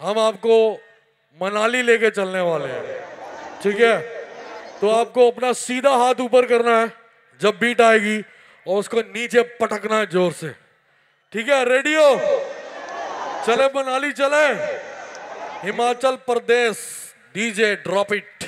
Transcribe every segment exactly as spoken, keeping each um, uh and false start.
हम आपको मनाली लेके चलने वाले हैं, ठीक है? तो आपको अपना सीधा हाथ ऊपर करना है जब बीट आएगी और उसको नीचे पटकना है जोर से, ठीक है? रेडी हो? चले मनाली चले, Himachal Pradesh. DJ drop it.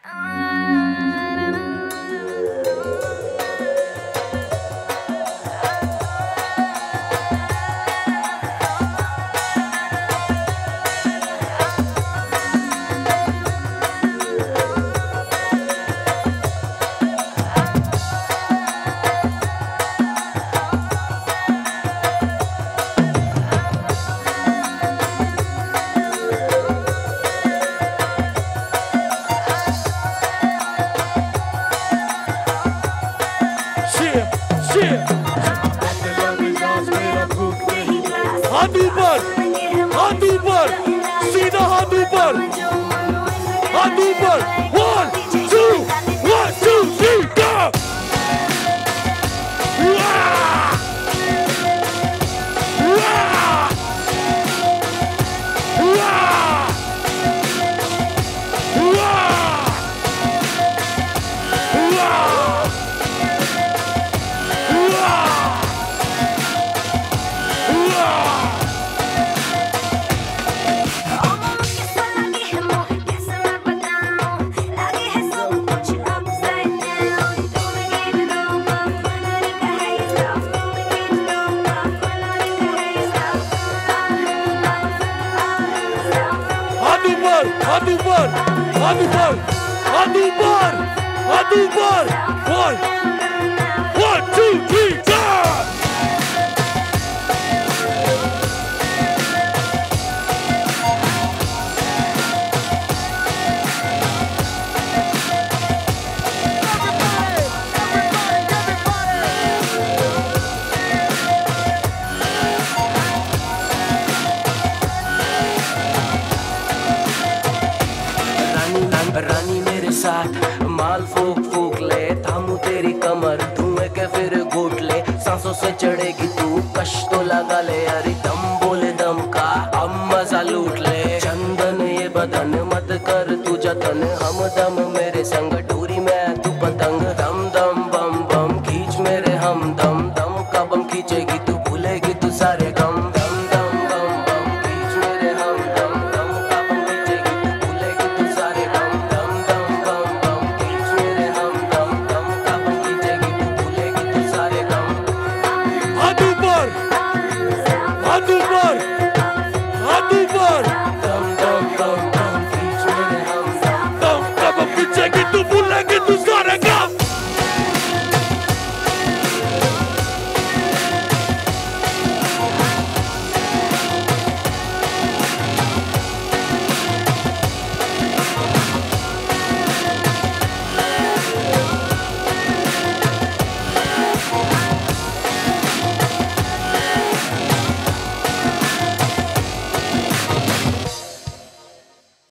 हाथ ऊपर, हाथ ऊपर, सीधा हाथ ऊपर, हाथ ऊपर। One two one two three go. हाथ ऊपर, हाथ ऊपर, हाथ ऊपर, हाथ ऊपर। वन, वन, टू, थ्री, चार। रानी मेरे साथ माल फूक फूक ले, थामू तेरी कमर धुएं के फिर घूट ले, सांसों से चढ़ेगी तू कश तो लगा ले, अरे दम बोले दम का हम मजा लूट ले, चंदन ये बदन मत कर तू जतन, हम दम मेरे संग